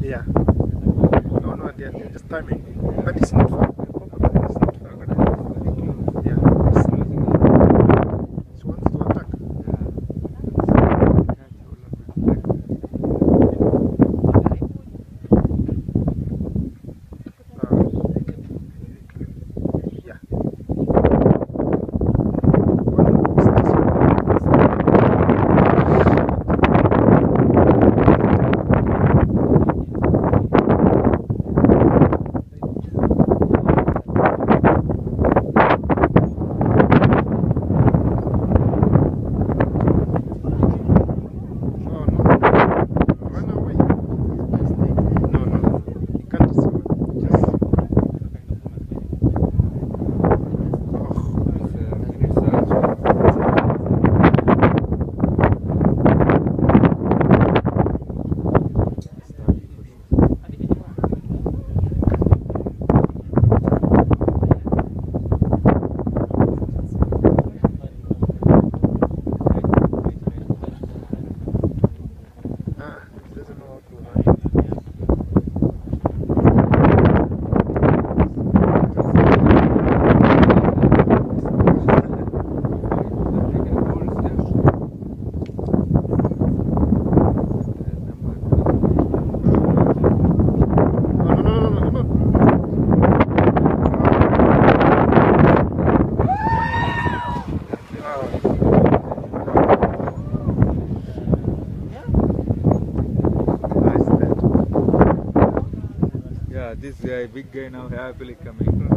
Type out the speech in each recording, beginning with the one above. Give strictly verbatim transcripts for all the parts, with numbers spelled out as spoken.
Yeah. No, no, they're, they're just timing. But it's not far. It's not far. Yeah. It's, it wants to attack. This guy, big guy now happily coming.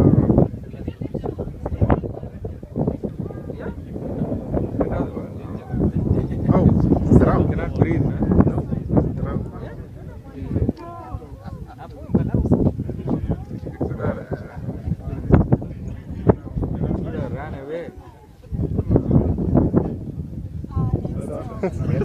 Oh, it's around. Cannot breathe, man. No, it's around. Ran away.